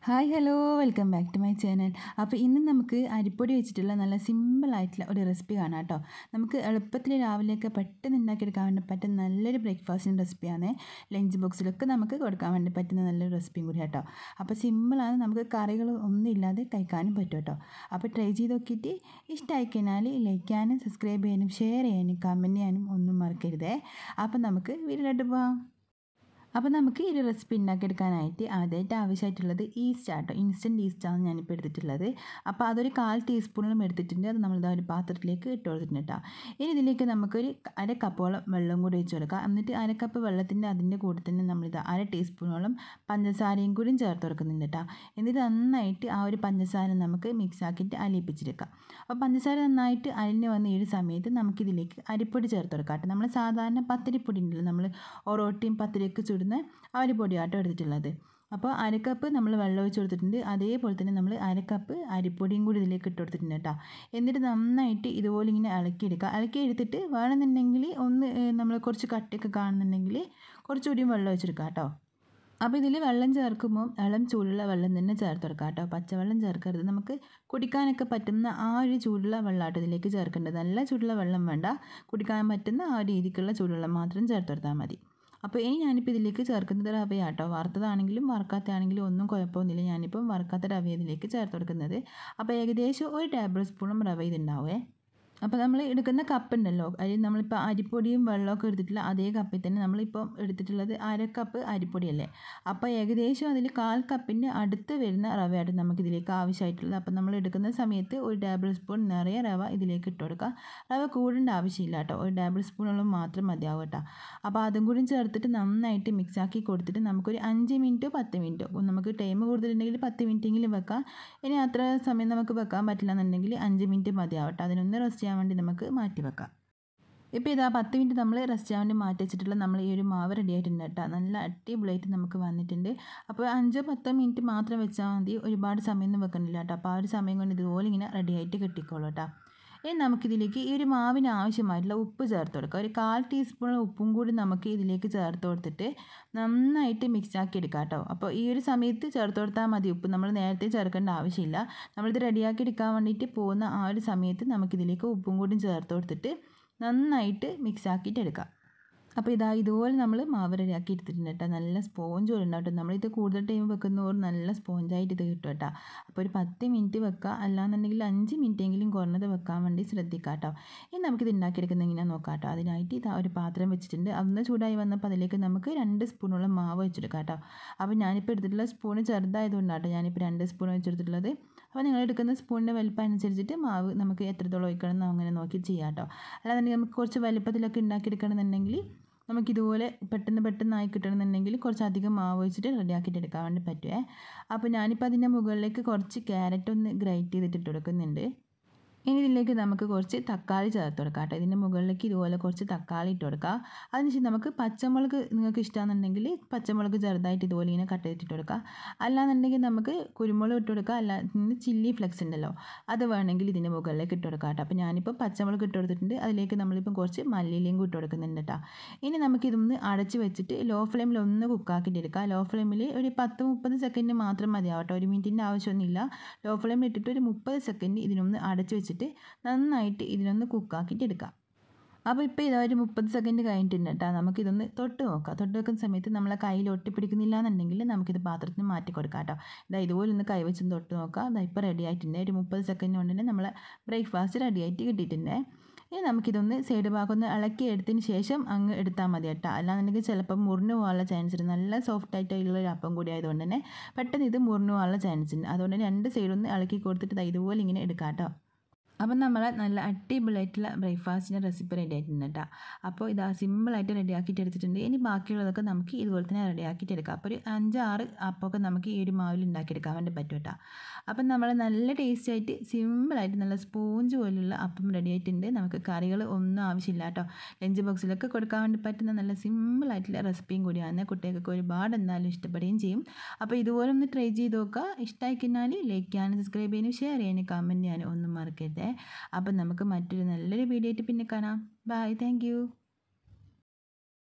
Hi hello welcome back to my channel. അപ്പോൾ ഇന്ന് നമുക്ക് അരിപ്പൊടി വെച്ചിട്ടുള്ള നല്ല സിമ്പിളായിട്ടുള്ള ഒരു റെസിപ്പി കാണാം കേട്ടോ. നമുക്ക് എളുപ്പത്തിൽ രാവിലെയൊക്കെ പെട്ടെന്ന് ഉണ്ടാക്കിയെടുക്കാൻ വേണ്ടി പറ്റുന്ന നല്ലൊരു ബ്രേക്ക്ഫാസ്റ്റിൻ്റെ റെസിപ്പിയാണ്. ലഞ്ച് ബോക്സിലൊക്കെ നമുക്ക് കൊടുക്കാൻ വേണ്ടി പറ്റുന്ന നല്ലൊരു റെസിപ്പിയും കൂടി കേട്ടോ. അപ്പോൾ സിമ്പിളാണ്, നമുക്ക് കറികൾ ഒന്നും ഇല്ലാതെ കഴിക്കാനും പറ്റും കേട്ടോ. അപ്പോൾ ട്രൈ ചെയ്ത് നോക്കിയിട്ട് ഇഷ്ടമായി കഴിഞ്ഞാൽ ലൈക്ക് ചെയ്യാനും സബ്സ്ക്രൈബ് ചെയ്യാനും ഷെയർ ചെയ്യാനും കമൻറ്റ് ചെയ്യാനും ഒന്നും മറക്കരുതേ. അപ്പോൾ നമുക്ക് വീട്ടിലോട്ട് പോകാം. അപ്പോൾ നമുക്ക് ഈ ഒരു റെസിപ്പി ഉണ്ടാക്കിയെടുക്കാനായിട്ട് ആദ്യമായിട്ട് ആവശ്യമായിട്ടുള്ളത് ഈസ്റ്റ് ആട്ടോ. ഇൻസ്റ്റൻറ്റ് ഈസ്റ്റാണ് ഞാനിപ്പോൾ എടുത്തിട്ടുള്ളത്. അപ്പോൾ അതൊരു 1/4 ടീസ്പൂണോളം എടുത്തിട്ടുണ്ട്. അത് നമ്മളിതാ ഒരു പാത്രത്തിലേക്ക് ഇട്ട് കൊടുത്തിട്ടുണ്ട് കേട്ടോ. ഇനി ഇതിലേക്ക് നമുക്കൊരു 1/2 കപ്പോളം വെള്ളം കൂടി ഒഴിച്ച് കൊടുക്കാം. എന്നിട്ട് 1/2 കപ്പ് വെള്ളത്തിൻ്റെ അതിൻ്റെ കൂടെ തന്നെ നമ്മളിത് 1/2 ടീസ്പൂണോളം പഞ്ചസാരയും കൂടിയും ചേർത്ത് കൊടുക്കുന്നുണ്ട് കേട്ടോ. എന്നിട്ട് നന്നായിട്ട് ആ ഒരു പഞ്ചസാര നമുക്ക് മിക്സ് ആക്കിയിട്ട് അലിയിപ്പിച്ചെടുക്കാം. അപ്പോൾ പഞ്ചസാര നന്നായിട്ട് അലിഞ്ഞ് വന്ന ഈ ഒരു സമയത്ത് നമുക്കിതിലേക്ക് അരിപ്പൊടി ചേർത്ത് കൊടുക്കാം കേട്ടോ. നമ്മൾ സാധാരണ പത്തിരിപ്പൊടി ഉണ്ടല്ലോ, നമ്മൾ ഒറോട്ടിയും പത്തിരിയൊക്കെ ചുടുന്ന ആ ഒരു പൊടിയാട്ടോ എടുത്തിട്ടുള്ളത്. അപ്പോൾ 1/2 കപ്പ് നമ്മൾ വെള്ളം ഒഴിച്ച് കൊടുത്തിട്ടുണ്ട്. അതേപോലെ തന്നെ നമ്മൾ 1/2 കപ്പ് അരിപ്പൊടിയും കൂടി ഇതിലേക്ക് ഇട്ട് കൊടുത്തിട്ടുണ്ട് കേട്ടോ. എന്നിട്ട് നന്നായിട്ട് ഇതുപോലെ ഇങ്ങനെ ഇളക്കിയെടുക്കുക. ഇളക്കിയെടുത്തിട്ട് വേണമെന്നുണ്ടെങ്കിൽ ഒന്ന് നമ്മൾ കുറച്ച് കട്ടിയൊക്കെ കാണുന്നുണ്ടെങ്കിൽ കുറച്ചുകൂടിയും വെള്ളം ഒഴിച്ചെടുക്കാം കേട്ടോ. അപ്പോൾ ഇതിൽ വെള്ളം ചേർക്കുമ്പോൾ ഇളം ചൂടുള്ള വെള്ളം തന്നെ ചേർത്ത് കൊടുക്കാം കേട്ടോ. പച്ചവെള്ളം ചേർക്കരുത്. നമുക്ക് കുടിക്കാനൊക്കെ പറ്റുന്ന ആ ഒരു ചൂടുള്ള വെള്ളമാട്ടോ ഇതിലേക്ക് ചേർക്കേണ്ടത്. നല്ല ചൂടുള്ള വെള്ളം വേണ്ട, കുടിക്കാൻ പറ്റുന്ന ആ രീതിക്കുള്ള ചൂടുവെള്ളം മാത്രം ചേർത്ത് കൊടുത്താൽ മതി. അപ്പോൾ ഇനി ഞാനിപ്പോൾ ഇതിലേക്ക് ചേർക്കുന്നത് റവയാട്ടോ. വറുത്തതാണെങ്കിലും വറുക്കാത്തതാണെങ്കിലും ഒന്നും കുഴപ്പമൊന്നുമില്ല. ഞാനിപ്പം വറുക്കാത്ത റവ ഇതിലേക്ക് ചേർത്ത് കൊടുക്കുന്നത്. അപ്പോൾ ഏകദേശം 1 ടേബിൾ സ്പൂണും റവ ഇതുണ്ടാവേ. അപ്പോൾ നമ്മൾ എടുക്കുന്ന കപ്പ് ഉണ്ടല്ലോ, അതിൽ നമ്മളിപ്പോൾ അരിപ്പൊടിയും വെള്ളമൊക്കെ എടുത്തിട്ടുള്ള അതേ കപ്പിൽ തന്നെ നമ്മളിപ്പം എടുത്തിട്ടുള്ളത് 1/2 കപ്പ് അരിപ്പൊടിയല്ലേ. അപ്പോൾ ഏകദേശം അതിൽ 1/4 കപ്പിൻ്റെ അടുത്ത് വരുന്ന റവയായിട്ട് നമുക്കിതിലേക്ക് ആവശ്യമായിട്ടുള്ളത്. അപ്പോൾ നമ്മൾ എടുക്കുന്ന സമയത്ത് 1 ടേബിൾ സ്പൂൺ നിറയെ റവ ഇതിലേക്ക് ഇട്ട് കൊടുക്കുക. റവ കൂടേണ്ട ആവശ്യമില്ല കേട്ടോ, 1 ടേബിൾ സ്പൂണോളം മാത്രം മതിയാവും കേട്ടോ. അപ്പോൾ അതും കൂടി ചേർത്തിട്ട് നന്നായിട്ട് മിക്സാക്കി കൊടുത്തിട്ട് നമുക്കൊരു 5 മിനിറ്റോ 10 മിനിറ്റോ, നമുക്ക് ടൈം കൂടുതലുണ്ടെങ്കിൽ 10 മിനിറ്റെങ്കിലും വെക്കാം. ഇനി അത്ര സമയം നമുക്ക് വെക്കാൻ പറ്റില്ല എന്നുണ്ടെങ്കിൽ 5 മിനിറ്റ് മതിയാവട്ടെ. അതിനൊന്ന് റെസ്റ്റ് വേണ്ടി നമുക്ക് മാറ്റി വെക്കാം. ഇപ്പോൾ ഇതാ 10 മിനിറ്റ് നമ്മൾ റെസ്റ്റ് ചെയ്യാൻ വേണ്ടി മാറ്റി വെച്ചിട്ടുള്ള നമ്മൾ ഈ ഒരു മാവ് റെഡി ആയിട്ടുണ്ട് കേട്ടോ. നല്ല അടിപൊളിയായിട്ട് നമുക്ക് വന്നിട്ടുണ്ട്. അപ്പോൾ 5-10 മിനിറ്റ് മാത്രം വെച്ചാൽ മതി, ഒരുപാട് സമയമൊന്നും വെക്കണില്ല കേട്ടോ. അപ്പോൾ ആ ഒരു സമയം കൊണ്ട് ഇതുപോലെ ഇങ്ങനെ റെഡി ആയിട്ട് കിട്ടിക്കോളൂ കേട്ടോ. ഇനി നമുക്കിതിലേക്ക് ഈ ഒരു മാവിന് ആവശ്യമായിട്ടുള്ള ഉപ്പ് ചേർത്ത് കൊടുക്കുക. ഒരു 1/4 ടീസ്പൂൺ ഉപ്പും കൂടി നമുക്ക് ഇതിലേക്ക് ചേർത്ത് കൊടുത്തിട്ട് നന്നായിട്ട് മിക്സ് ആക്കി എടുക്കാം കേട്ടോ. അപ്പോൾ ഈ ഒരു സമയത്ത് ചേർത്ത് കൊടുത്താൽ മതി ഉപ്പ്, നമ്മൾ നേരത്തെ ചേർക്കേണ്ട ആവശ്യമില്ല. നമ്മളിത് റെഡിയാക്കി എടുക്കാൻ വേണ്ടിയിട്ട് പോകുന്ന ആ ഒരു സമയത്ത് നമുക്കിതിലേക്ക് ഉപ്പും കൂടി ചേർത്ത് കൊടുത്തിട്ട് നന്നായിട്ട് മിക്സ് ആക്കിയിട്ട് എടുക്കാം. അപ്പോൾ ഇതുപോലെ നമ്മൾ മാവ് റെഡിയാക്കി എടുത്തിട്ടുണ്ട് കേട്ടോ. നല്ല സ്പോഞ്ച് പോലെ ഉണ്ടാവും. നമ്മളിത് കൂടുതൽ ടൈം വെക്കുന്നവർ നല്ല സ്പോഞ്ചായിട്ട് ഇത് കിട്ടും കേട്ടോ. അപ്പോൾ ഒരു 10 മിനിറ്റ് വെക്കുക, അല്ലാന്നുണ്ടെങ്കിൽ 5 മിനിറ്റെങ്കിലും കുറഞ്ഞത് വെക്കാൻ വേണ്ടി ശ്രദ്ധിക്കുക കേട്ടോ. ഇനി നമുക്കിത് ഉണ്ടാക്കിയെടുക്കുന്നത് എങ്ങനെയാണെന്ന് നോക്കാം കേട്ടോ. അതിനായിട്ട് ഇതാ ഒരു പാത്രം വെച്ചിട്ടുണ്ട്. അന്ന് ചൂടായി വന്നപ്പോൾ അതിലേക്ക് നമുക്ക് 2 സ്പൂണോളം മാവ് വെച്ചെടുക്കാം കേട്ടോ. അപ്പോൾ ഞാനിപ്പോൾ എടുത്തിട്ടുള്ള സ്പൂണ് ചെറുതായതുകൊണ്ടാട്ടോ ഞാനിപ്പോൾ 2 സ്പൂൺ വെച്ചെടുത്തിട്ടുള്ളത്. അപ്പോൾ നിങ്ങൾ എടുക്കുന്ന സ്പൂണിൻ്റെ വലിപ്പം അനുസരിച്ചിട്ട് മാവ് നമുക്ക് എത്രത്തോളം ഒഴിക്കണം എന്ന് അങ്ങനെ നോക്കി ചെയ്യാം കേട്ടോ. അല്ലാന്നുണ്ടെങ്കിൽ നമുക്ക് കുറച്ച് വലിപ്പത്തിലൊക്കെ ഉണ്ടാക്കിയെടുക്കണമെന്നുണ്ടെങ്കിൽ നമുക്കിതുപോലെ പെട്ടെന്ന് ആയി കിട്ടണമെന്നുണ്ടെങ്കിൽ കുറച്ചധികം മാവ് ഒഴിച്ചിട്ട് റെഡിയാക്കിയിട്ട് എടുക്കാൻ വേണ്ടി പറ്റുമേ. അപ്പോൾ ഞാനിപ്പോൾ അതിൻ്റെ മുകളിലേക്ക് കുറച്ച് ക്യാരറ്റ് ഒന്ന് ഗ്രൈറ്റ് ചെയ്തിട്ട് ഇട്ട് കൊടുക്കുന്നുണ്ട്. ഇനി ഇതിലേക്ക് നമുക്ക് കുറച്ച് തക്കാളി ചേർത്ത് കൊടുക്കാം കേട്ടോ. ഇതിൻ്റെ മുകളിലേക്ക് ഇതുപോലെ കുറച്ച് തക്കാളി ഇട്ട് കൊടുക്കുക. അതിനുശേഷം നമുക്ക് പച്ചമുളക് നിങ്ങൾക്ക് ഇഷ്ടമാണെന്നുണ്ടെങ്കിൽ പച്ചമുളക് ചെറുതായിട്ട് ഇതുപോലെ ഇങ്ങനെ കട്ട് ചെയ്തിട്ട് കൊടുക്കുക. അല്ലാന്നുണ്ടെങ്കിൽ നമുക്ക് കുരുമുളക് ഇട്ട് കൊടുക്കുക. അല്ലാതെ ചില്ലി ഫ്ലെക്സ് ഉണ്ടല്ലോ, അത് വേണമെങ്കിൽ ഇതിൻ്റെ മുകളിലേക്ക് ഇട്ട് കൊടുക്കാം കേട്ടോ. അപ്പോൾ ഞാനിപ്പോൾ പച്ചമുളക് ഇട്ട് കൊടുത്തിട്ടുണ്ട്. അതിലേക്ക് നമ്മളിപ്പം കുറച്ച് മല്ലിയിലയും ഇട്ട് കൊടുക്കുന്നുണ്ട് കേട്ടോ. ഇനി നമുക്കിതൊന്ന് അടച്ച് വെച്ചിട്ട് ലോ ഫ്ലെയിമിൽ ഒന്ന് കുക്കാക്കിയിട്ട് എടുക്കുക. ലോ ഫ്ലെയിമിൽ ഒരു 10-30 സെക്കൻഡ് മാത്രം മതിയാവട്ടോ, 1 മിനിറ്റിൻ്റെ ആവശ്യമൊന്നുമില്ല. ലോ ഫ്ലെയിമിൽ ഇട്ടിട്ട് ഒരു 30 സെക്കൻഡ് ഇതിനൊന്ന് അടച്ച് വെച്ചിട്ട് നന്നായിട്ട് ഇതിനൊന്ന് കുക്കാക്കിയിട്ട് എടുക്കാം. അപ്പോൾ ഇപ്പോൾ ഇതാ ഒരു 30 സെക്കൻഡ് കഴിഞ്ഞിട്ടുണ്ട് കേട്ടോ. നമുക്കിതൊന്ന് തൊട്ട് നോക്കാം. തൊട്ട് വെക്കുന്ന സമയത്ത് നമ്മളെ കയ്യിൽ ഒട്ടിപ്പിടിക്കുന്നില്ല എന്നുണ്ടെങ്കിൽ നമുക്കിത് പാത്രത്തിന് മാറ്റി കൊടുക്കാം കേട്ടോ. ഇതുപോലെ ഒന്ന് കൈവച്ച് തൊട്ട് നോക്കാം. ഇപ്പോൾ റെഡി ആയിട്ടുണ്ട്. ഒരു 30 സെക്കൻഡ് കൊണ്ട് തന്നെ നമ്മളെ ബ്രേക്ക്ഫാസ്റ്റ് റെഡി ആയിട്ട് കിട്ടിയിട്ടുണ്ട്. ഇനി നമുക്കിതൊന്ന് സൈഡ് ഭാഗം ഒന്ന് ഇളക്കി എടുത്തതിന് ശേഷം അങ്ങ് എടുത്താൽ മതി കേട്ടോ. അല്ലാന്നുണ്ടെങ്കിൽ ചിലപ്പോൾ മുറിഞ്ഞു പോകാനുള്ള ചാൻസ് ഉണ്ട്. നല്ല സോഫ്റ്റ് ആയിട്ടുള്ള ഒരു അപ്പം കൂടി ആയതുകൊണ്ട് തന്നെ പെട്ടെന്ന് ഇത് മുറിഞ്ഞു പോകാനുള്ള ചാൻസ് ഉണ്ട്. അതുകൊണ്ട് തന്നെ 2 സൈഡൊന്ന് ഇളക്കി കൊടുത്തിട്ട് ഇതുപോലെ ഇങ്ങനെ എടുക്കാം കേട്ടോ. അപ്പം നമ്മൾ നല്ല അടിപൊളിയായിട്ടുള്ള ബ്രേക്ക്ഫാസ്റ്റിൻ്റെ റെസിപ്പി റെഡി ആയിട്ടുണ്ട് കേട്ടോ. അപ്പോൾ സിമ്പിളായിട്ട് റെഡിയാക്കിയിട്ട് എടുത്തിട്ടുണ്ട്. ഇനി ബാക്കിയുള്ളതൊക്കെ നമുക്ക് ഇതുപോലെ തന്നെ റെഡിയാക്കിയിട്ട് എടുക്കാം. അപ്പോൾ ഒരു 5-6 അപ്പമൊക്കെ നമുക്ക് ഈ ഒരു മാവിൽ ഉണ്ടാക്കിയെടുക്കാൻ വേണ്ടി പറ്റും കേട്ടോ. അപ്പം നമ്മൾ നല്ല ടേസ്റ്റായിട്ട് സിമ്പിളായിട്ട് നല്ല സ്പോഞ്ച് പോലുള്ള അപ്പം റെഡി ആയിട്ടുണ്ട്. നമുക്ക് കറികൾ ഒന്നും ആവശ്യമില്ല കേട്ടോ. ലഞ്ച് ബോക്സിലൊക്കെ കൊടുക്കാൻ വേണ്ടി പറ്റുന്ന നല്ല സിമ്പിളായിട്ടുള്ള റെസിപ്പിയും കൂടിയാണ്. കുട്ടികൾക്കൊക്കെ ഒരുപാട് എന്തായാലും ഇഷ്ടപ്പെടുകയും ചെയ്യും. അപ്പോൾ ഇതുപോലെ ഒന്ന് ട്രൈ ചെയ്ത് നോക്കുക. ഇഷ്ടമായി കഴിഞ്ഞാൽ ലൈക്ക് ചെയ്യാനും സബ്സ്ക്രൈബ് ചെയ്യാനും ഷെയർ ചെയ്യാനും കമൻറ്റ് ചെയ്യാനും ഒന്നും മറക്കരുത്. അപ്പം നമുക്ക് മറ്റൊരു നല്ലൊരു വീഡിയോ ആയിട്ട് പിന്നെ കാണാം. Bye, thank U.